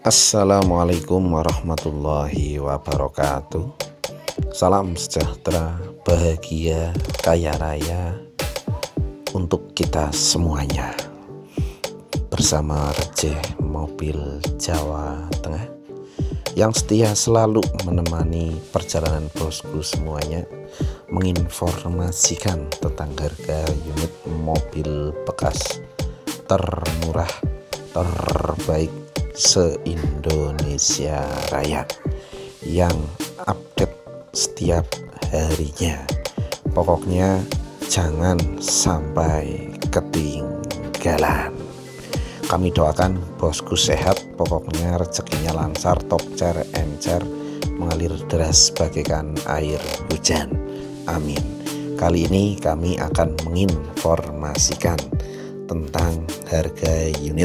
Assalamualaikum warahmatullahi wabarakatuh. Salam sejahtera, bahagia, kaya raya untuk kita semuanya. Bersama Receh Mobil Jawa Tengah yang setia selalu menemani perjalanan bosku semuanya, menginformasikan tentang harga unit mobil bekas termurah, terbaik se-Indonesia Raya yang update setiap harinya. Pokoknya jangan sampai ketinggalan. Kami doakan bosku sehat, pokoknya rezekinya lancar, tokcer, encer, mengalir deras bagaikan air hujan. Amin. Kali ini kami akan menginformasikan tentang harga unit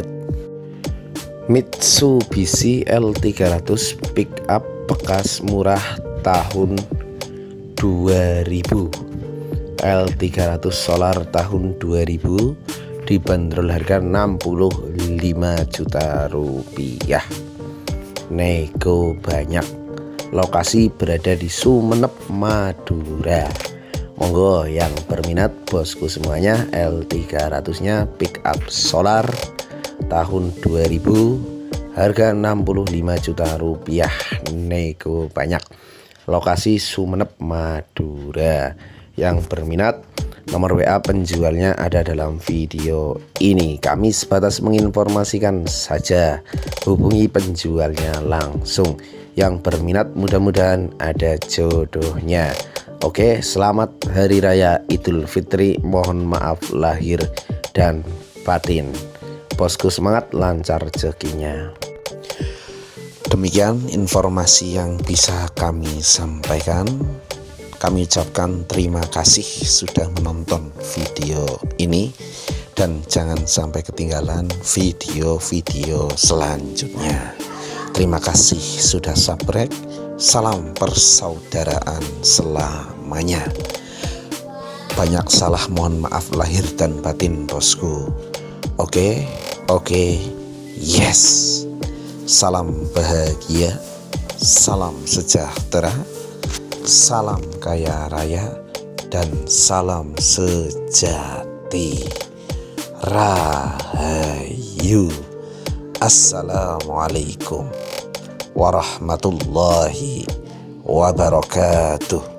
Mitsubishi L300 pick up bekas murah tahun 2000. L300 solar tahun 2000 dibanderol harga 65 juta rupiah. Nego banyak. Lokasi berada di Sumeneb, Madura. Monggo yang berminat bosku semuanya, L300 nya pick up solar tahun 2000 harga 65 juta rupiah, nego banyak. Lokasi Sumeneb, Madura. Yang berminat, nomor WA penjualnya ada dalam video ini. Kami sebatas menginformasikan saja, hubungi penjualnya langsung. Yang berminat mudah-mudahan ada jodohnya. Oke, selamat Hari Raya Idul Fitri. Mohon maaf lahir dan batin. Bosku semangat, lancar rezekinya. Demikian informasi yang bisa kami sampaikan. Kami ucapkan terima kasih sudah menonton video ini, dan jangan sampai ketinggalan video-video selanjutnya. Terima kasih sudah subscribe. Salam persaudaraan selamanya. Banyak salah, mohon maaf lahir dan batin bosku. Oke, yes. Salam bahagia, salam sejahtera, salam kaya raya, dan salam sejati. Rahayu. Assalamualaikum warahmatullahi wabarakatuh.